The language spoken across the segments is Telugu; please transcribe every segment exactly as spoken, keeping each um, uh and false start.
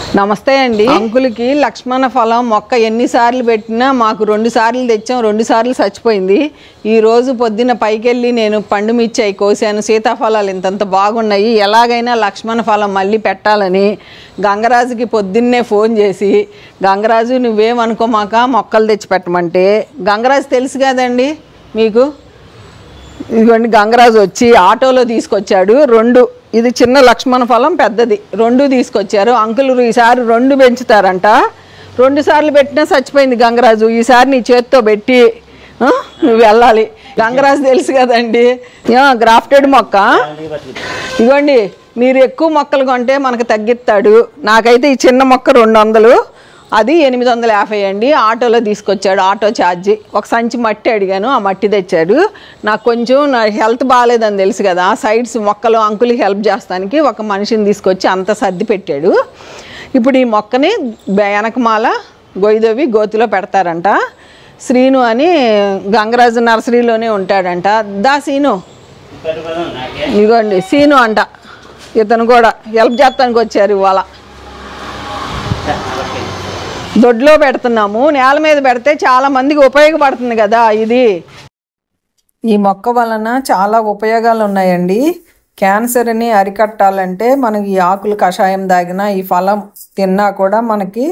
నమస్తే అండి. అంకుల్కి లక్ష్మణ ఫలం మొక్క ఎన్నిసార్లు పెట్టినా మాకు రెండు సార్లు తెచ్చాం, రెండు సార్లు చచ్చిపోయింది. ఈరోజు పొద్దున్న పైకెళ్ళి నేను పండు మిర్చాయి కోసాను. సీతాఫలాలు ఇంతంత బాగున్నాయి, ఎలాగైనా లక్ష్మణ ఫలం మళ్ళీ పెట్టాలని గంగరాజుకి పొద్దున్నే ఫోన్ చేసి, గంగరాజు నువ్వేమనుకోమాక మొక్కలు తెచ్చి పెట్టమంటే, గంగరాజు తెలుసు కదండి మీకు, ఇదిగోండి గంగరాజు వచ్చి ఆటోలో తీసుకొచ్చాడు రెండు. ఇది చిన్న లక్ష్మణ ఫలం, పెద్దది, రెండు తీసుకొచ్చారు. అంకులు ఈసారి రెండు పెంచుతారంట. రెండు సార్లు పెట్టినా చచ్చిపోయింది గంగరాజు. ఈసారి నీ చేత్తో పెట్టి నువ్వు వెళ్ళాలి. గంగరాజు తెలుసు కదండి, గ్రాఫ్టెడ్ మొక్క. ఇదిగోండి మీరు ఎక్కువ మొక్కలు కొంటే మనకు తగ్గిస్తాడు. నాకైతే ఈ చిన్న మొక్క రెండు వందలు, అది ఎనిమిది వందల యాభై అండి. ఆటోలో తీసుకొచ్చాడు, ఆటో ఛార్జీ. ఒక సంచి మట్టి అడిగాను, ఆ మట్టి తెచ్చాడు. నాకు కొంచెం నా హెల్త్ బాగాలేదని తెలుసు కదా, సైడ్స్ మొక్కలు అంకులకి హెల్ప్ చేస్తానికి ఒక మనిషిని తీసుకొచ్చి అంత సర్ది పెట్టాడు. ఇప్పుడు ఈ మొక్కని వెనకమాల గొయ్యిదవి గోతిలో పెడతారంట. శ్రీను అని గంగరాజు నర్సరీలోనే ఉంటాడంట. దా సీను, ఇదిగోండి సీను అంట, ఇతను కూడా హెల్ప్ చేస్తానికి వచ్చారు ఇవాళ. దొడ్లో పెడుతున్నాము, నేల మీద పెడితే చాలా మందికి ఉపయోగపడుతుంది కదా ఇది. ఈ మొక్క వలన చాలా ఉపయోగాలు ఉన్నాయండి. క్యాన్సర్ని అరికట్టాలంటే మనకి ఈ ఆకులు కషాయం తాగినా, ఈ ఫలం తిన్నా కూడా మనకి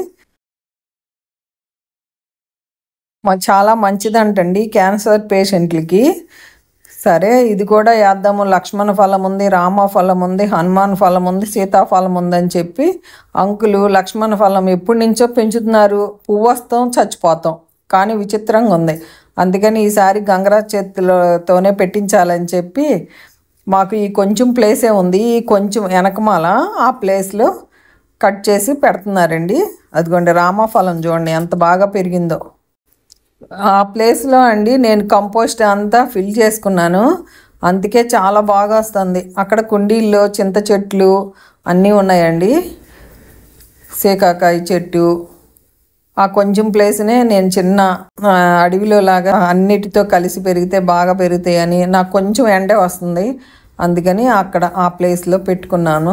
చాలా మంచిదంటండి క్యాన్సర్ పేషెంట్లకి. సరే ఇది కూడా వేద్దాము. లక్ష్మణ ఫలం ఉంది, రామ ఫలం ఉంది, హనుమాన్ ఫలం ఉంది, సీతాఫలం ఉందని చెప్పి అంకులు లక్ష్మణ ఫలం ఎప్పటి నుంచో పెంచుతున్నారు. పువ్వు వస్తాం చచ్చిపోతాం, కానీ విచిత్రంగా ఉంది. అందుకని ఈసారి గంగరాజ్ చేతులతోనే పెట్టించాలని చెప్పి మాకు ఈ కొంచెం ప్లేసే ఉంది, ఈ కొంచెం వెనకమాల ఆ ప్లేస్లో కట్ చేసి పెడుతున్నారండి. అదిగోండి రామఫలం చూడండి ఎంత బాగా పెరిగిందో. ఆ ప్లేస్లో అండి నేను కంపోస్ట్ అంతా ఫిల్ చేసుకున్నాను, అందుకే చాలా బాగా వస్తుంది. అక్కడ కుండీల్లో చింత చెట్లు అన్నీ ఉన్నాయండి, సీకాకాయ చెట్టు. ఆ కొంచెం ప్లేస్నే నేను చిన్న అడవిలో లాగా అన్నిటితో కలిసి పెరిగితే బాగా పెరుగుతాయని, నాకు కొంచెం ఎండే వస్తుంది, అందుకని అక్కడ ఆ ప్లేస్లో పెట్టుకున్నాను.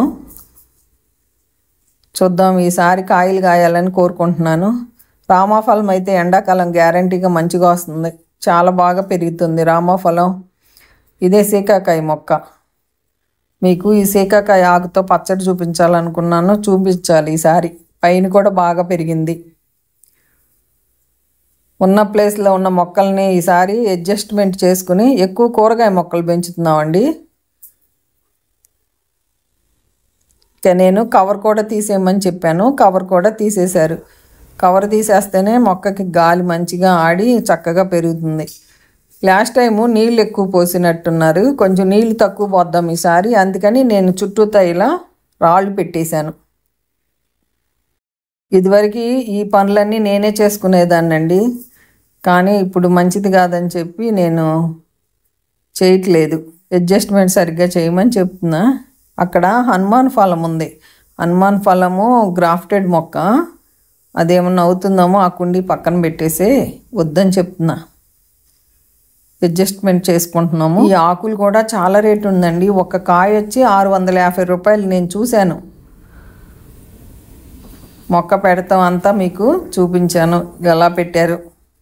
చూద్దాం ఈసారి కాయలు కాయాలని కోరుకుంటున్నాను. రామఫలం అయితే ఎండాకాలం గ్యారంటీగా మంచిగా వస్తుంది, చాలా బాగా పెరుగుతుంది రామఫలం. ఇదే సీకాకాయ మొక్క. మీకు ఈ సీకాకాయ ఆకుతో పచ్చడి చూపించాలనుకున్నాను, చూపించాలి ఈసారి. పైన కూడా బాగా పెరిగింది. ఉన్న ప్లేస్లో ఉన్న మొక్కల్ని ఈసారి అడ్జస్ట్మెంట్ చేసుకుని ఎక్కువ కూరగాయ మొక్కలు పెంచుతున్నామండి. ఇక నేను కవర్ కూడా తీసేయమని చెప్పాను, కవర్ కూడా తీసేశారు. కవర్ తీసేస్తేనే మొక్కకి గాలి మంచిగా ఆడి చక్కగా పెరుగుతుంది. లాస్ట్ టైము నీళ్ళు ఎక్కువ పోసినట్టున్నారు, కొంచెం నీళ్ళు తక్కువ పోద్దాం ఈసారి, అందుకని నేను చుట్టూతా ఇలా రాళ్ళు పెట్టేశాను. ఇదివరకు ఈ పనులన్నీ నేనే చేసుకునేదాన్నండి, కానీ ఇప్పుడు మంచిది కాదని చెప్పి నేను చేయట్లేదు. అడ్జస్ట్మెంట్ సరిగ్గా చేయమని చెప్తున్నా. అక్కడ హనుమాన్ ఫలం ఉంది, హనుమాన్ ఫలము గ్రాఫ్టెడ్ మొక్క. అదేమన్నా అవుతుందేమో ఆ కుండీ పక్కన పెట్టేసి వద్దని చెప్తున్నా. అడ్జస్ట్మెంట్ చేసుకుంటున్నాము. ఈ ఆకులు కూడా చాలా రేటు ఉందండి. ఒక కాయ వచ్చి ఆరు వందల యాభై రూపాయలు నేను చూశాను. మొక్క పెడతాం అంతా మీకు చూపించాను ఎలా పెట్టారు.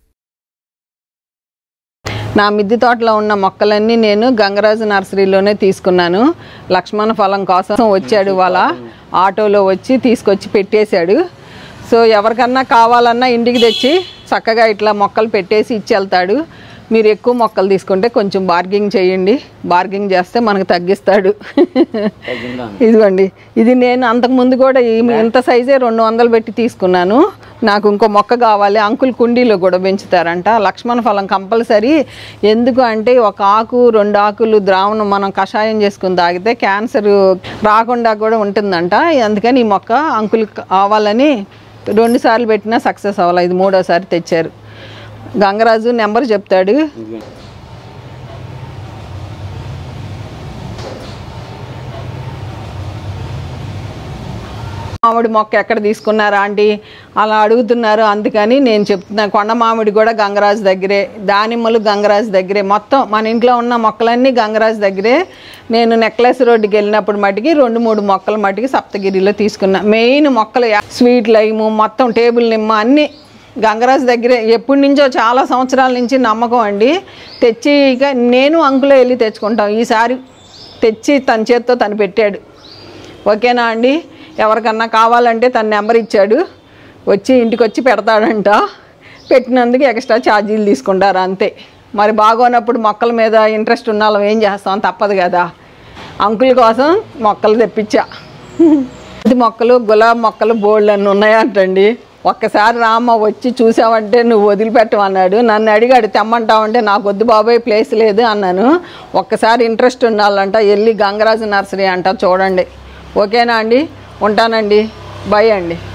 నా మిద్దె తోటలో ఉన్న మొక్కలన్నీ నేను గంగరాజు నర్సరీలోనే తీసుకున్నాను. లక్ష్మణ ఫలం కోసం వచ్చాడు వాళ్ళ ఆటోలో వచ్చి తీసుకొచ్చి పెట్టేశాడు. సో ఎవరికన్నా కావాలన్నా ఇంటికి తెచ్చి చక్కగా ఇట్లా మొక్కలు పెట్టేసి ఇచ్చి వెళ్తాడు. మీరు ఎక్కువ మొక్కలు తీసుకుంటే కొంచెం బార్గింగ్ చేయండి, బార్గింగ్ చేస్తే మనకు తగ్గిస్తాడు. ఇదిగోండి ఇది నేను అంతకుముందు కూడా ఇంత సైజే రెండు వందలు పెట్టి తీసుకున్నాను. నాకు ఇంకో మొక్క కావాలి, అంకుల్ కుండీలో కూడా పెంచుతారంట. లక్ష్మణ ఫలం కంపల్సరీ. ఎందుకు అంటే ఒక ఆకు రెండు ఆకులు ద్రావణం మనం కషాయం చేసుకుని తాగితే క్యాన్సర్ రాకుండా కూడా ఉంటుందంట. అందుకని ఈ మొక్క అంకుల్ కావాలని రెండు సార్లు పెట్టినా సక్సెస్ అవ్వాలి, ఇది మూడోసారి తెచ్చారు. గంగరాజు నెంబర్ చెప్తాడు. మామిడి మొక్క ఎక్కడ తీసుకున్నారా ఆంటీ అలా అడుగుతున్నారు. అందుకని నేను చెప్తున్నా, కొండ మామిడి కూడా గంగరాజు దగ్గరే, దానిమ్మలు గంగరాజు దగ్గరే, మొత్తం మన ఇంట్లో ఉన్న మొక్కలన్నీ గంగరాజు దగ్గరే. నేను నెక్లెస్ రోడ్డుకి వెళ్ళినప్పుడు మటుకి రెండు మూడు మొక్కలు మటుకి సప్తగిరిలో తీసుకున్నా. మెయిన్ మొక్కలు స్వీట్ లైము, మొత్తం టేబుల్ నిమ్మ అన్నీ గంగరాజు దగ్గరే. ఎప్పటి నుంచో చాలా సంవత్సరాల నుంచి నమ్మకం అండి. తెచ్చి ఇక నేను అంకులే వెళ్ళి తెచ్చుకుంటాం. ఈసారి తెచ్చి తన చేత్తో తను పెట్టాడు. ఓకేనా అండి? ఎవరికన్నా కావాలంటే తన నెంబర్ ఇచ్చాడు, వచ్చి ఇంటికి వచ్చి పెడతాడంట. పెట్టినందుకు ఎక్స్ట్రా ఛార్జీలు తీసుకుంటారు అంతే. మరి బాగోనప్పుడు మొక్కల మీద ఇంట్రెస్ట్ ఉన్న వాళ్ళం ఏం చేస్తాం, తప్పదు కదా. అంకుల్ కోసం మొక్కలు తెప్పించా. ఇది మొక్కలు గులాబీ మొక్కలు బోల్డ్ అన్నీ ఉన్నాయంటండి. ఒక్కసారి రామ్మ వచ్చి చూసావంటే నువ్వు వదిలిపెట్టమన్నాడు. నన్ను అడిగాడు తెమ్మంటావంటే నాకు వద్దు బాబాయ్ ప్లేస్ లేదు అన్నాను. ఒక్కసారి ఇంట్రెస్ట్ ఉండాలంట వెళ్ళి గంగరాజు నర్సరీ అంట చూడండి. ఓకేనా అండి? ఉంటానండి. బాయ్ అండి.